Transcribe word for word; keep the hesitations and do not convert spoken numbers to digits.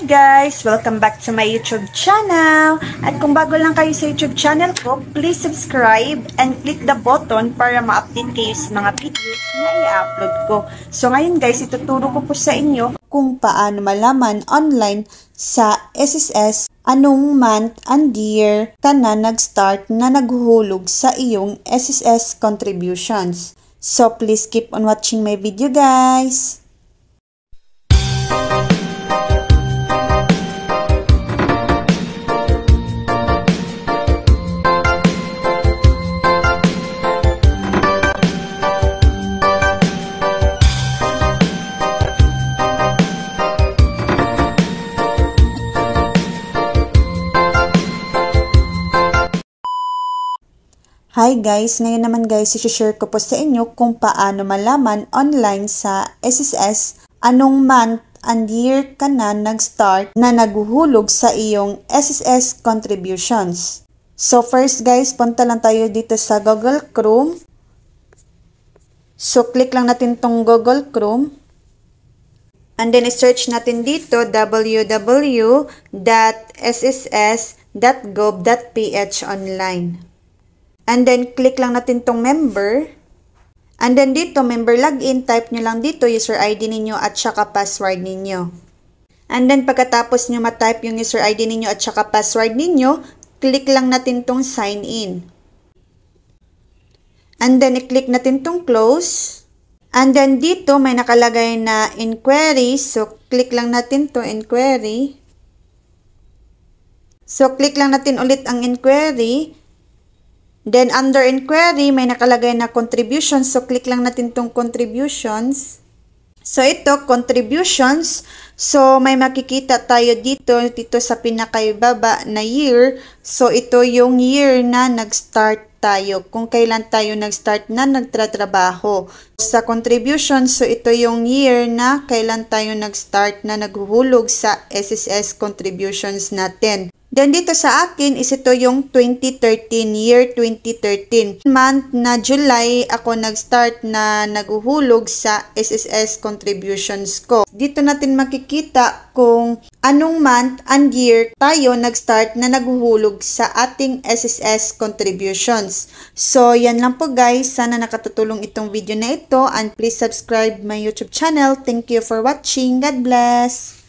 guys! Welcome back to my YouTube channel! At kung bago lang kayo sa YouTube channel ko, please subscribe and click the button para ma-update kayo sa mga videos na i-upload ko. So ngayon guys, ituturo ko po sa inyo kung paano malaman online sa S S S anong month and year ka na nag-start na naghuhulog sa iyong S S S contributions. So please keep on watching my video guys! Hi guys! Ngayon naman guys, i-share ko po sa inyo kung paano malaman online sa S S S anong month and year ka na nag-start na naghuhulog sa iyong S S S contributions. So first guys, punta lang tayo dito sa Google Chrome. So click lang natin tong Google Chrome. And then search natin dito w w w dot s s s dot gov dot p h online. And then, click lang natin tong member. And then dito, member login, type nyo lang dito user I D ninyo at saka password ninyo. And then, pagkatapos nyo ma-type yung user I D ninyo at saka password ninyo, click lang natin tong sign in. And then, i-click natin tong close. And then, dito, may nakalagay na inquiry. So, click lang natin to inquiry. So, click lang natin ulit ang inquiry. Then, under inquiry, may nakalagay na contributions. So, click lang natin tong contributions. So, ito, contributions. So, may makikita tayo dito, dito sa pinakaibaba na year. So, ito yung year na nag-start tayo. Kung kailan tayo nag-start na nagtratrabaho. Sa contributions, so ito yung year na kailan tayo nag-start na naghuhulog sa S S S contributions natin. Then dito sa akin is ito yung twenty thirteen, year twenty thirteen. Month na July ako nag-start na naghuhulog sa S S S contributions ko. Dito natin makikita kung anong month and year tayo nag-start na naghuhulog sa ating S S S contributions. So yan lang po guys, sana nakatutulong itong video na ito and please subscribe my YouTube channel. Thank you for watching. God bless!